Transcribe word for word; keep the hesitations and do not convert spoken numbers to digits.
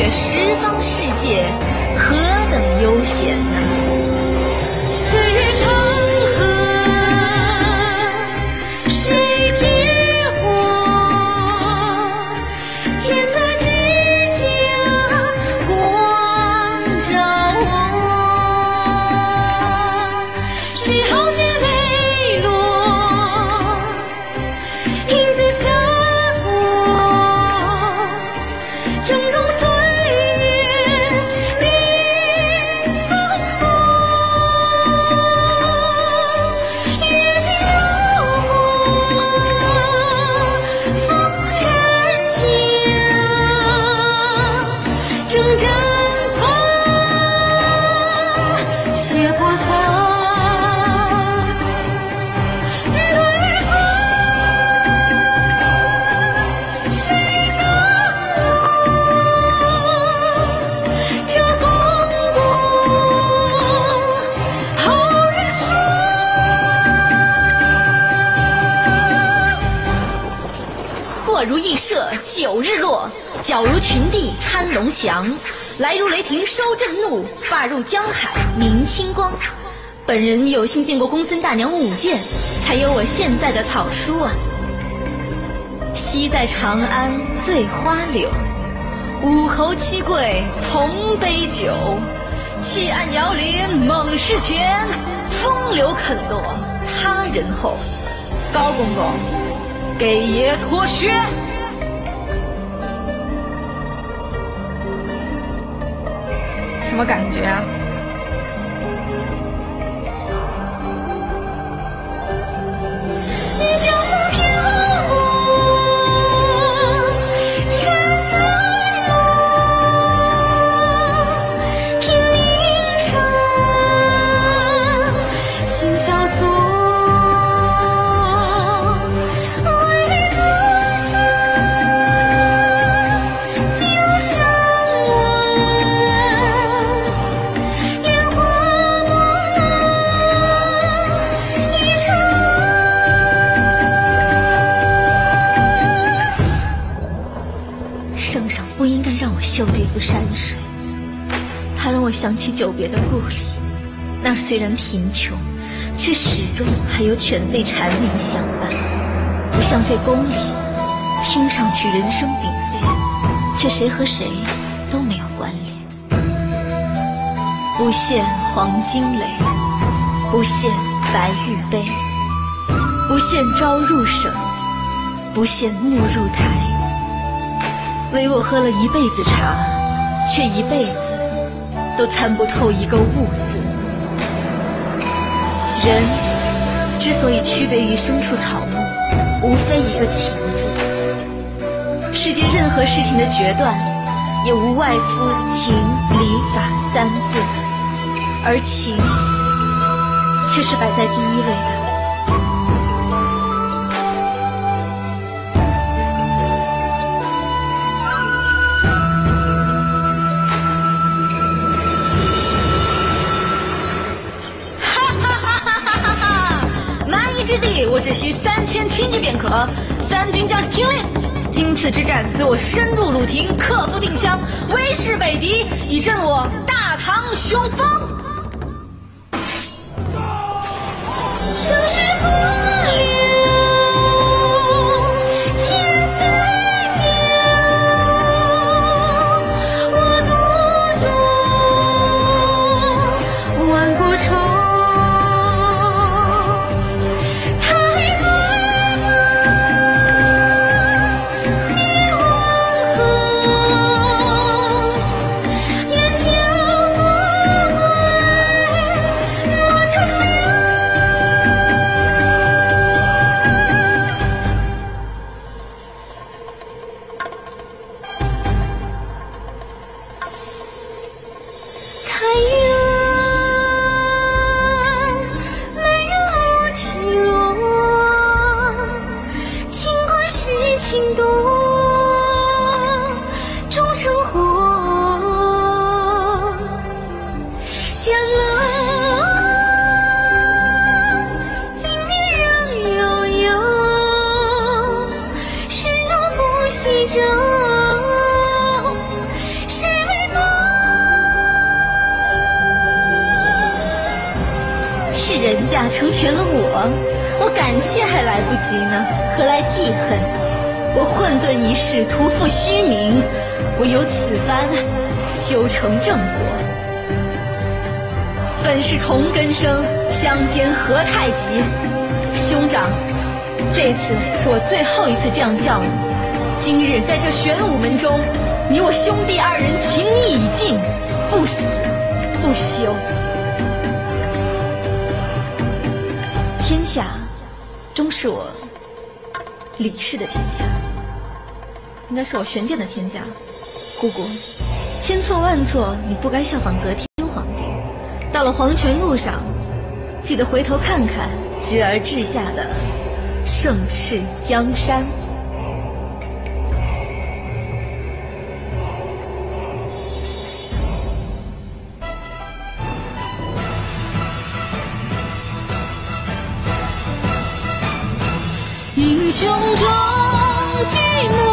这十方世界，何等悠闲呐、啊！岁月长河，谁知我？千载之下，光照我。时候渐泪落，影子洒落，峥嵘岁月临风波。月尽流过，风尘下，征战风，血泼洒。祸如羿射，九日落；矫如群帝参龙翔。来如雷霆收震怒，罢入江海明清光。本人有幸见过公孙大娘舞剑，才有我现在的草书啊。昔在长安醉花柳，武侯七贵同杯酒。弃暗摇铃猛士前，风流肯落他人后。高公公，给爷脱靴。什么感觉啊？江湖漂泊，尘埃落，天灵城，心萧索。圣上不应该让我嗅这幅山水，它让我想起久别的故里，那儿虽然贫穷，却始终还有犬吠蝉鸣相伴，不像这宫里，听上去人声鼎沸，却谁和谁都没有关联。不羡黄金垒，不羡白玉杯，不羡朝入省，不羡暮入台。唯我喝了一辈子茶，却一辈子都参不透一个悟字。人之所以区别于牲畜草木，无非一个情字。世间任何事情的决断，也无外乎情理法三字，而情却是摆在第一位的。之地，我只需三千轻骑便可。三军将士听令，今次之战，随我深入鲁庭，克服定襄，威势北敌，以振我大唐雄风。盛世风流，千杯酒，我独酌万古愁。 人家成全了我，我感谢还来不及呢，何来记恨？我混沌一世，徒负虚名，我有此番修成正果。本是同根生，相煎何太急？兄长，这次是我最后一次这样叫你。今日在这玄武门中，你我兄弟二人情谊已尽，不死不休。天下终是我李氏的天下，应该是我玄殿的天下。姑姑，千错万错，你不该效仿则天皇帝。到了黄泉路上，记得回头看看侄儿治下的盛世江山。英雄终寂寞。